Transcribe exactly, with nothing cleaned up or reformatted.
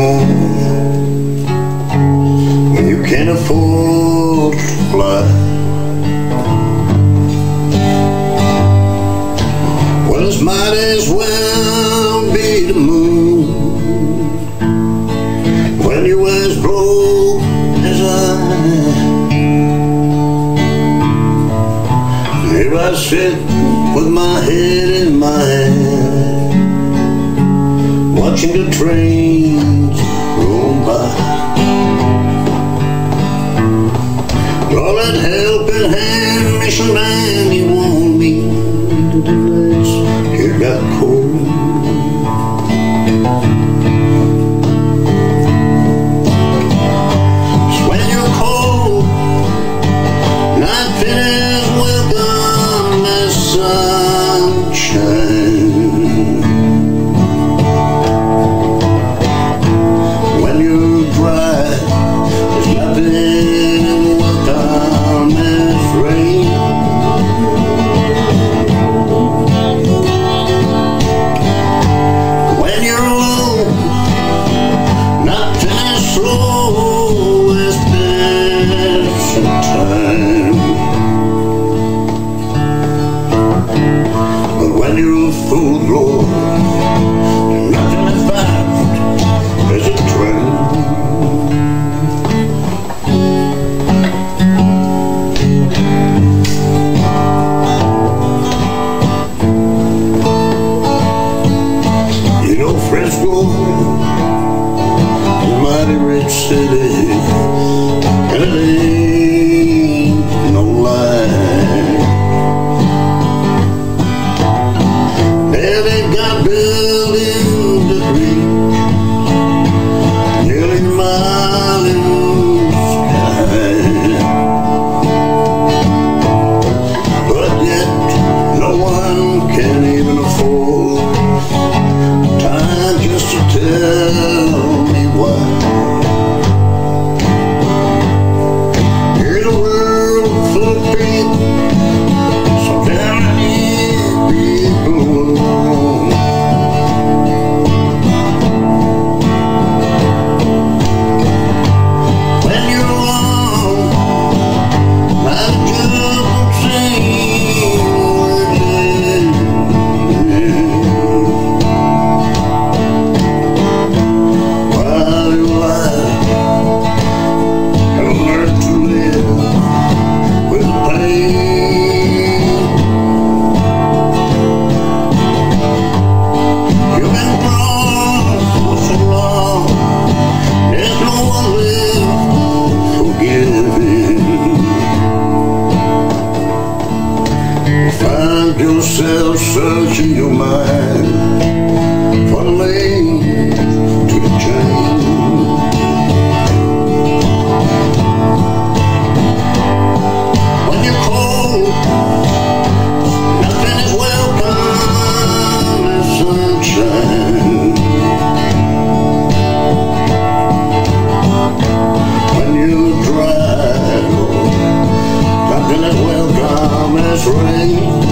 home when you can't afford to fly. Well, this might as well be the moon when you're as broke as I. Here I sit with my head in my hand, watching the trains roll by. All that helping hand, mission man, you want me to do this. Here got cold. So when you're cold, nothing is welcome as sunshine. When you're dry, there's nothing welcome as rain. When you're alone, nothing is slow as passing time. But when you're full glory, nothing is fast as a train. You know Fresco, a mighty rich city, and it ain't no lie. There they got buildings that reach nearly a mile in the sky, but yet no one can even afford time just to tell me why. Here's a world full of people, so damn many people alone. When you're alone, life just don't seem worth living. While you're alive, I've learned to live with pain. You've been gone for so long, there's no one left forgiving. Find yourself searching your mind for the link to the chain. When you're cold, nothing is welcome as sunshine. When you're dry, Lord, nothing is welcome as rain.